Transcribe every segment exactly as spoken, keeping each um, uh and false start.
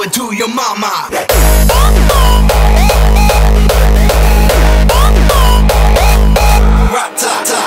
it to your mama. Rat-ta-ta.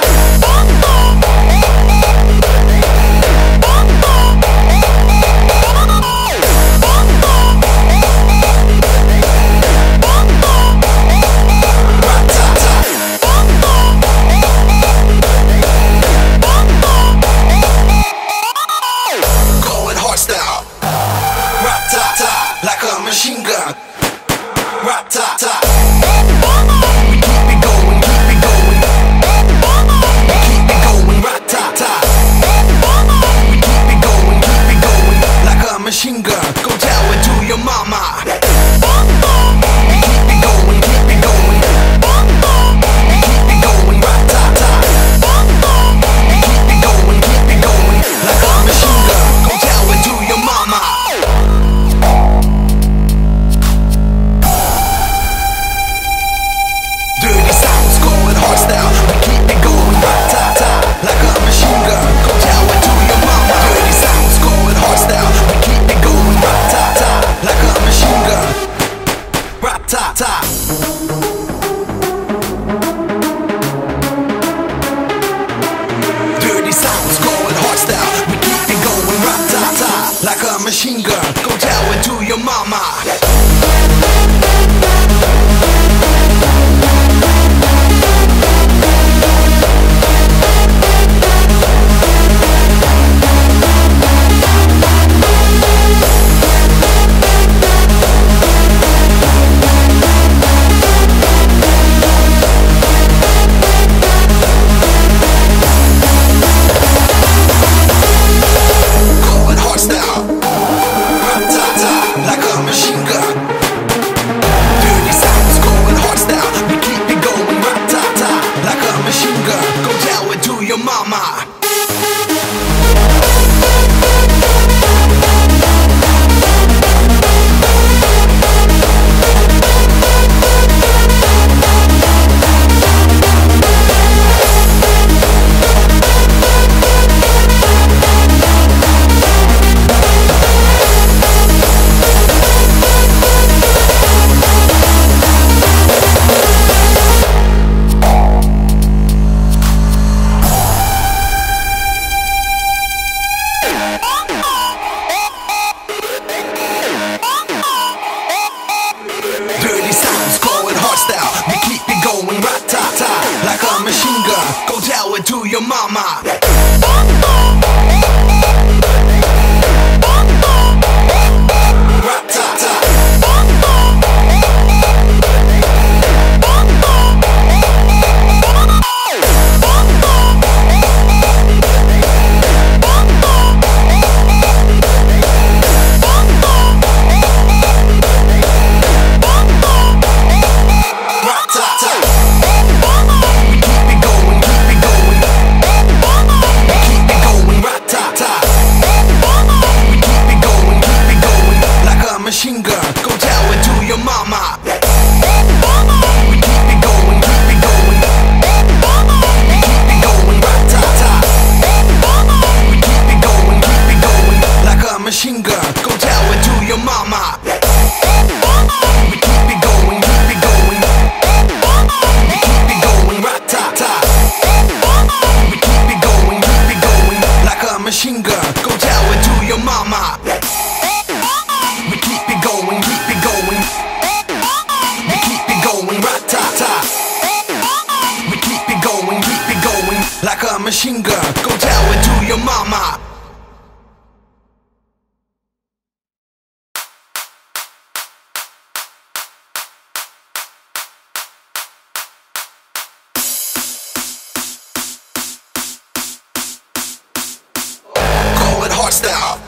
Like a machine gun. Rat-ta-ta. We keep it going, keep it going. We keep it going, rat-ta-ta. We keep it going, keep it going. Like a machine gun. Go tell it to your mama. We keep it going, keep it going. We keep it going, rat-ta-ta. We keep it going, keep it going. Like a machine gun. Go tell it to your mama. Ta-ta. Dirty sounds going hardstyle. We keep it going rat-ta-ta. Like a machine gun. Go tell it to your mama. Your mama. Like a machine gun, go tell it to your mama. Rat-ta-ta. Machine gun, go tell it to your mama. We keep it going, keep it going. We keep it going, rat-ta-ta. We keep it going, keep it going. Like a machine gun, go tell it to your mama. We keep it going, keep it going. We keep it going, rat-ta-ta. We keep it going, keep it going. Like a machine gun, go tell it to your mama. We keep it going, keep it going. We keep it going, rat-ta-ta. We keep it going, keep it going. Like a machine gun, go tell it to your mama. Call it hardstyle.